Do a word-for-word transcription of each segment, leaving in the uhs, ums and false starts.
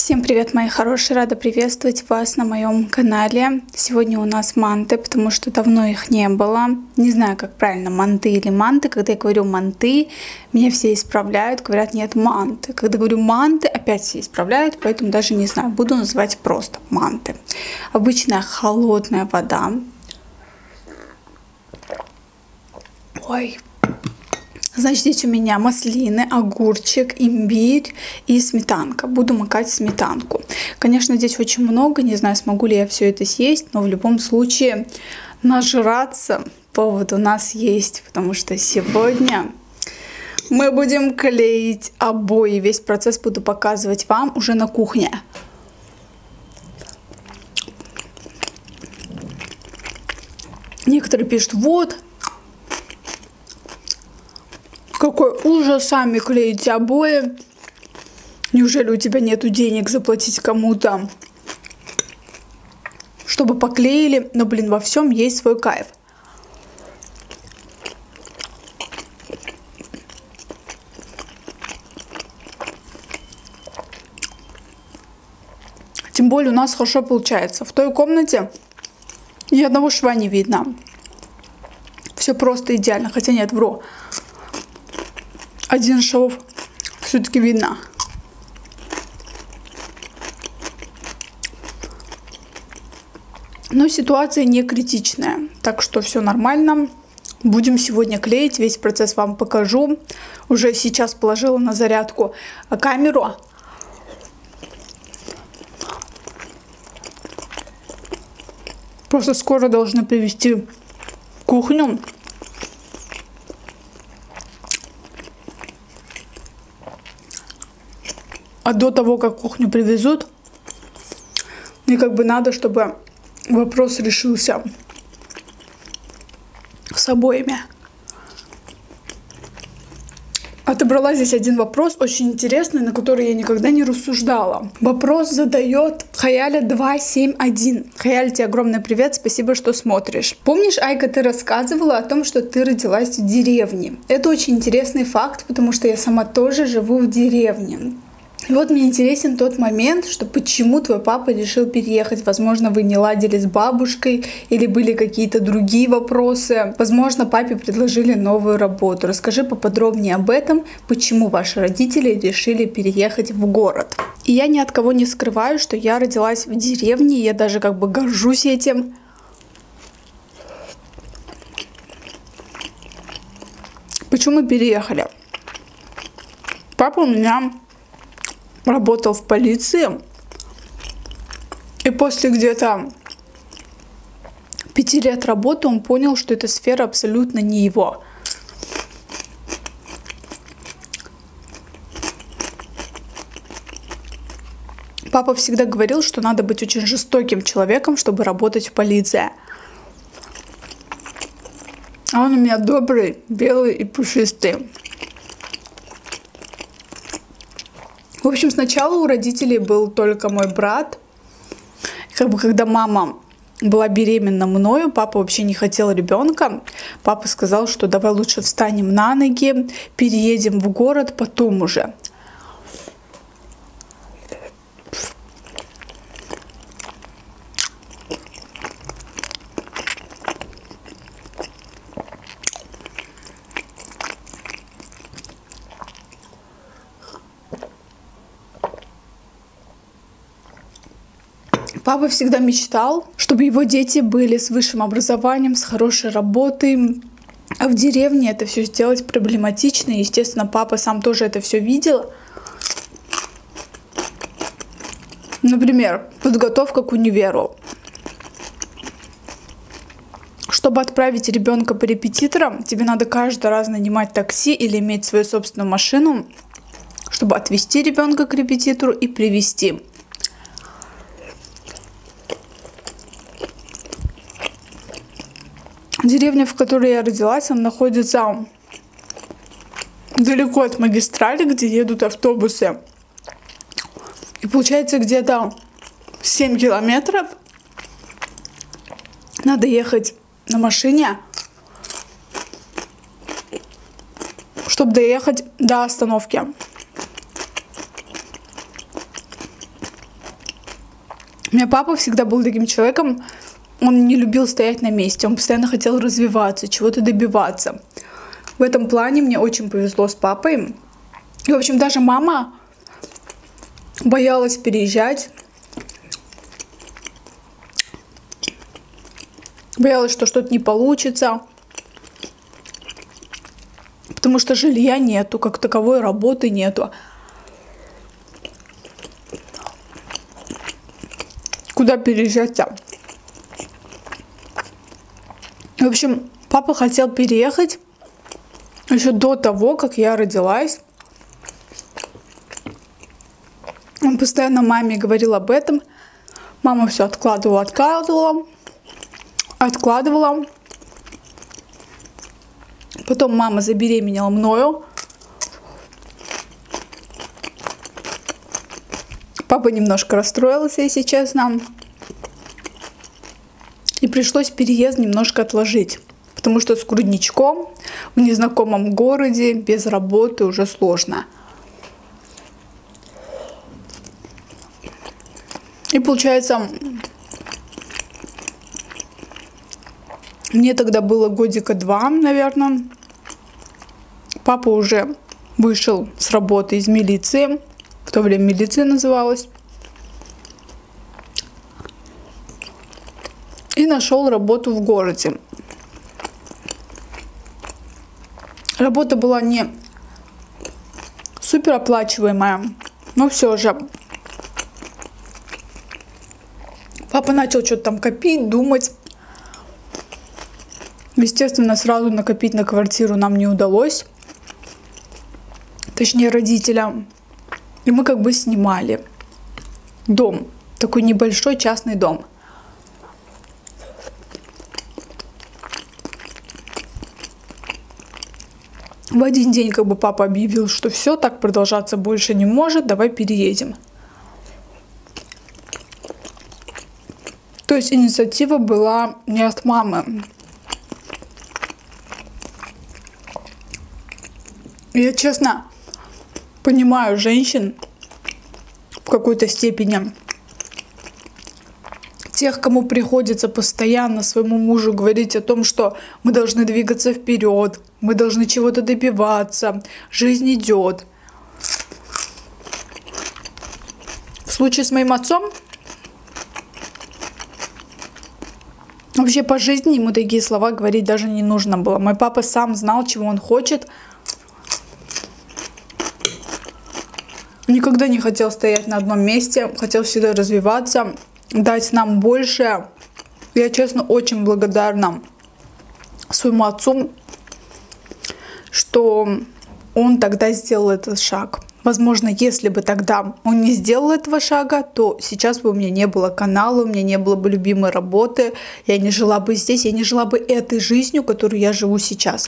Всем привет, мои хорошие! Рада приветствовать вас на моем канале. Сегодня у нас манты, потому что давно их не было. Не знаю, как правильно, манты или манты. Когда я говорю манты, меня все исправляют, говорят, нет, манты. Когда говорю манты, опять все исправляют, поэтому даже не знаю, буду называть просто манты. Обычная холодная вода. Ой. Значит, здесь у меня маслины, огурчик, имбирь и сметанка. Буду макать сметанку. Конечно, здесь очень много, не знаю, смогу ли я все это съесть, но в любом случае нажраться повод у нас есть, потому что сегодня мы будем клеить обои. Весь процесс буду показывать вам уже на кухне. Некоторые пишут, вот, какой ужас, сами клеите обои. Неужели у тебя нету денег заплатить кому-то, чтобы поклеили? Но, блин, во всем есть свой кайф. Тем более у нас хорошо получается. В той комнате ни одного шва не видно. Все просто идеально. Хотя нет, вру. Один шов все-таки видно. Но ситуация не критичная, так что все нормально. Будем сегодня клеить, весь процесс вам покажу. Уже сейчас положила на зарядку камеру. Просто скоро должны привезти кухню. А до того, как кухню привезут, мне как бы надо, чтобы вопрос решился с обоями. Отобрала здесь один вопрос, очень интересный, на который я никогда не рассуждала. Вопрос задает Хаяля два семь один. Хаяль, тебе огромный привет, спасибо, что смотришь. Помнишь, Айка, ты рассказывала о том, что ты родилась в деревне? Это очень интересный факт, потому что я сама тоже живу в деревне. И вот мне интересен тот момент, что почему твой папа решил переехать. Возможно, вы не ладили с бабушкой или были какие-то другие вопросы. Возможно, папе предложили новую работу. Расскажи поподробнее об этом, почему ваши родители решили переехать в город. И я ни от кого не скрываю, что я родилась в деревне, я даже как бы горжусь этим. Почему мы переехали? Папа у меня работал в полиции, и после где-то пяти лет работы он понял, что эта сфера абсолютно не его. Папа всегда говорил, что надо быть очень жестоким человеком, чтобы работать в полиции. А он у меня добрый, белый и пушистый. В общем, сначала у родителей был только мой брат. И как бы когда мама была беременна мною, папа вообще не хотел ребенка. Папа сказал, что давай лучше встанем на ноги, переедем в город, потом уже. Папа всегда мечтал, чтобы его дети были с высшим образованием, с хорошей работой. А в деревне это все сделать проблематично. Естественно, папа сам тоже это все видел. Например, подготовка к универу. Чтобы отправить ребенка по репетиторам, тебе надо каждый раз нанимать такси или иметь свою собственную машину, чтобы отвезти ребенка к репетитору и привезти. Деревня, в которой я родилась, она находится далеко от магистрали, где едут автобусы. И получается, где-то семь километров надо ехать на машине, чтобы доехать до остановки. У меня папа всегда был таким человеком, он не любил стоять на месте, он постоянно хотел развиваться, чего-то добиваться. В этом плане мне очень повезло с папой. И, в общем, даже мама боялась переезжать. Боялась, что что-то не получится. Потому что жилья нету, как таковой работы нету. Куда переезжать-то? В общем, папа хотел переехать еще до того, как я родилась. Он постоянно маме говорил об этом. Мама все откладывала, откладывала, откладывала. Потом мама забеременела мною. Папа немножко расстроился, если честно. И пришлось переезд немножко отложить. Потому что с грудничком в незнакомом городе без работы уже сложно. И получается, мне тогда было годика два, наверное. Папа уже вышел с работы из милиции. В то время милиция называлась. И нашел работу в городе. Работа была не супер оплачиваемая, но все же. Папа начал что-то там копить, думать. Естественно, сразу накопить на квартиру нам не удалось. Точнее, родителям. И мы как бы снимали дом. Такой небольшой частный дом. В один день как бы папа объявил, что все, так продолжаться больше не может, давай переедем. То есть инициатива была не от мамы. Я, честно, понимаю женщин в какой-то степени. Тех, кому приходится постоянно своему мужу говорить о том, что мы должны двигаться вперед, мы должны чего-то добиваться, жизнь идет. В случае с моим отцом, вообще по жизни ему такие слова говорить даже не нужно было. Мой папа сам знал, чего он хочет. Никогда не хотел стоять на одном месте, хотел всегда развиваться, дать нам больше. Я, честно, очень благодарна своему отцу, что он тогда сделал этот шаг. Возможно, если бы тогда он не сделал этого шага, то сейчас бы у меня не было канала, у меня не было бы любимой работы, я не жила бы здесь, я не жила бы этой жизнью, которую я живу сейчас.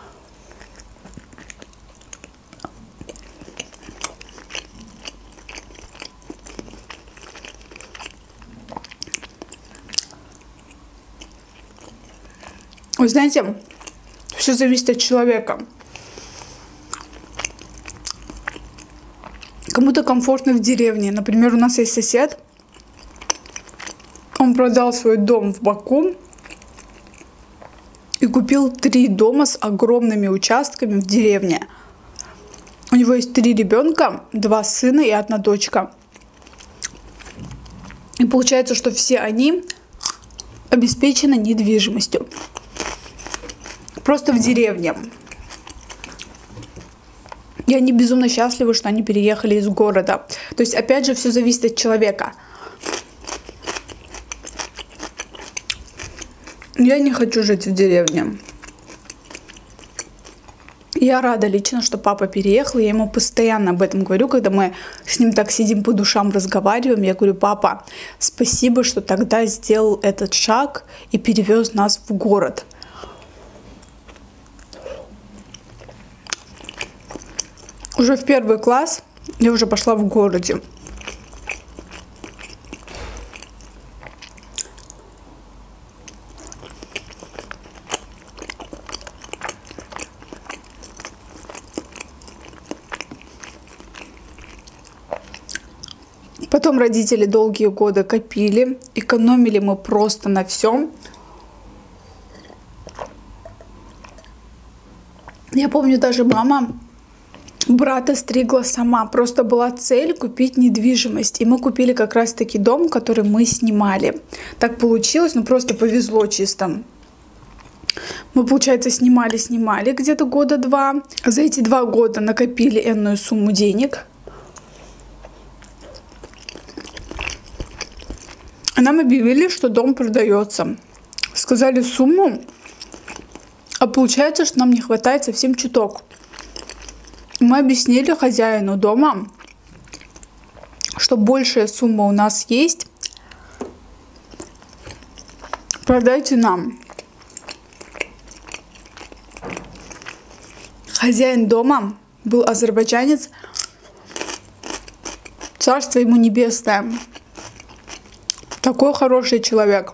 Вы знаете, все зависит от человека. Кому-то комфортно в деревне. Например, у нас есть сосед. Он продал свой дом в Баку и купил три дома с огромными участками в деревне. У него есть три ребенка, два сына и одна дочка. И получается, что все они обеспечены недвижимостью. Просто в деревне. И они безумно счастливы, что они переехали из города. То есть, опять же, все зависит от человека. Я не хочу жить в деревне. Я рада лично, что папа переехал. Я ему постоянно об этом говорю, когда мы с ним так сидим по душам, разговариваем. Я говорю: папа, спасибо, что тогда сделал этот шаг и перевез нас в город. Уже в первый класс я уже пошла в городе. Потом родители долгие годы копили, экономили мы просто на всем. Я помню, даже мама брата стригла сама. Просто была цель купить недвижимость. И мы купили как раз-таки дом, который мы снимали. Так получилось, ну просто повезло чисто. Мы, получается, снимали-снимали где-то года два. За эти два года накопили энную сумму денег. И нам объявили, что дом продается. Сказали сумму, а получается, что нам не хватает совсем чуток. Мы объяснили хозяину дома, что большая сумма у нас есть. Продайте нам. Хозяин дома был азербайджанец. Царство ему небесное. Такой хороший человек.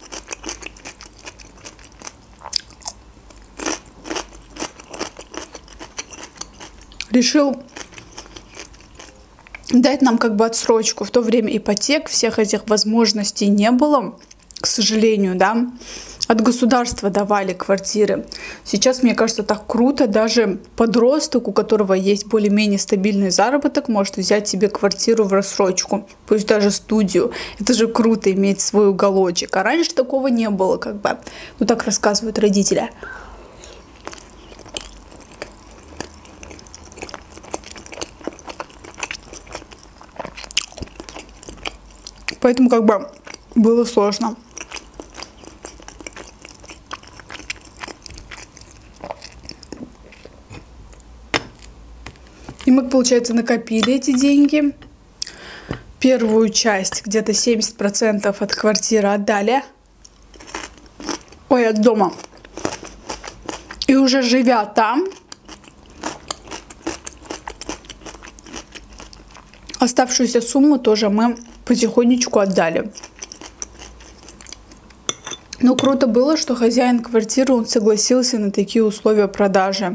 Решил дать нам как бы отсрочку. В то время ипотек, всех этих возможностей не было, к сожалению, да. От государства давали квартиры. Сейчас, мне кажется, так круто. Даже подросток, у которого есть более-менее стабильный заработок, может взять себе квартиру в рассрочку. Пусть даже студию. Это же круто иметь свой уголочек. А раньше такого не было, как бы. Ну, так рассказывают родители. Поэтому как бы было сложно. И мы, получается, накопили эти деньги. Первую часть, где-то семьдесят процентов от квартиры отдали. Ой, от дома. И уже живя там, оставшуюся сумму тоже мы потихонечку отдали. Но круто было, что хозяин квартиры, он согласился на такие условия продажи.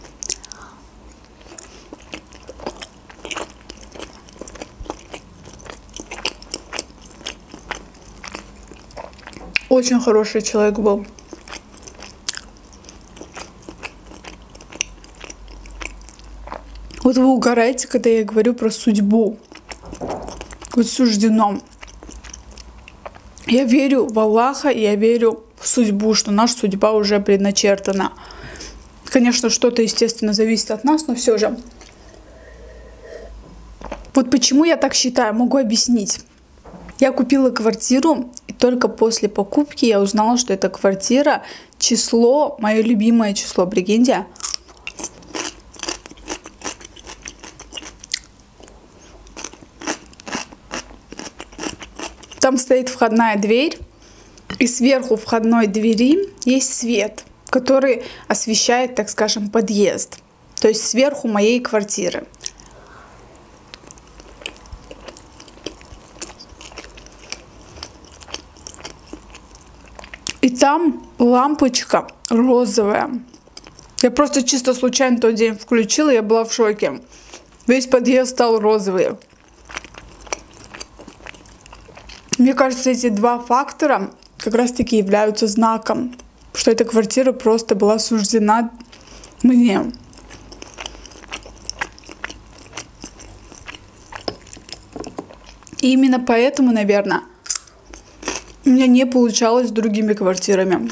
Очень хороший человек был. Вот вы угораете, когда я говорю про судьбу. Вот суждено. Я верю в Аллаха, и я верю в судьбу, что наша судьба уже предначертана. Конечно, что-то, естественно, зависит от нас, но все же. Вот почему я так считаю, могу объяснить. Я купила квартиру, и только после покупки я узнала, что эта квартира, число, мое любимое число, прикиньте. Там стоит входная дверь, и сверху входной двери есть свет, который освещает, так скажем, подъезд. То есть сверху моей квартиры. И там лампочка розовая. Я просто чисто случайно тот день включила, я была в шоке. Весь подъезд стал розовый. Мне кажется, эти два фактора как раз-таки являются знаком, что эта квартира просто была суждена мне. И именно поэтому, наверное, у меня не получалось с другими квартирами.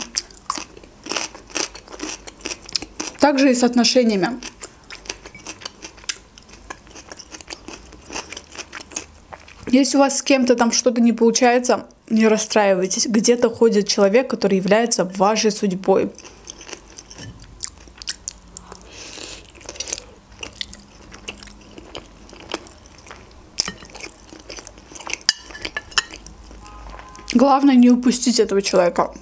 Также и с отношениями. Если у вас с кем-то там что-то не получается, не расстраивайтесь. Где-то ходит человек, который является вашей судьбой. Главное не упустить этого человека.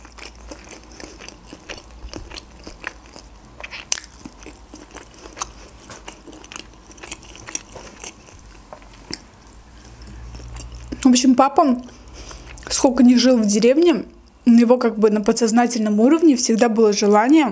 В общем, папа, сколько ни жил в деревне, у него как бы на подсознательном уровне всегда было желание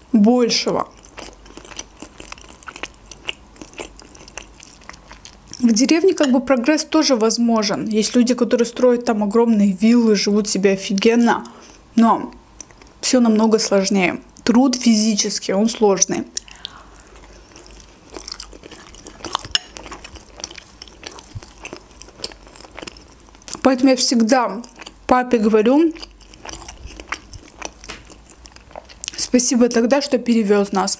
большего. В В деревне как бы прогресс тоже возможен. Есть люди, которые строят там огромные виллы, живут себе офигенно. Но все намного сложнее. Труд физически, он сложный. Поэтому я всегда папе говорю: спасибо тогда, что перевез нас.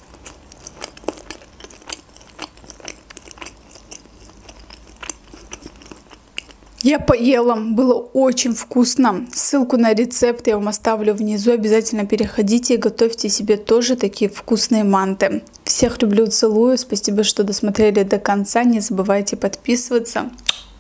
Я поела, было очень вкусно. Ссылку на рецепт я вам оставлю внизу. Обязательно переходите и готовьте себе тоже такие вкусные манты. Всех люблю, целую. Спасибо, что досмотрели до конца. Не забывайте подписываться.